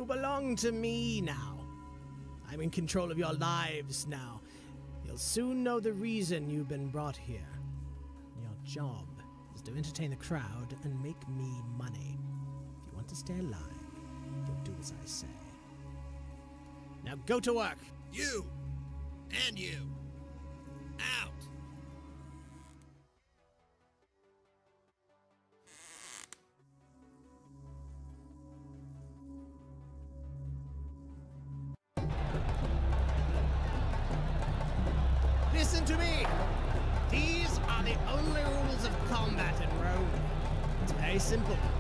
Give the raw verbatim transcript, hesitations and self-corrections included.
belong to me now. I'm in control of your lives now. You'll soon know the reason you've been brought here. Your job is to entertain the crowd and make me money. If you want to stay alive, you'll do as I say. Now go to work! You! And you! Out! Listen to me! These are the only rules of combat in Rome. It's very simple.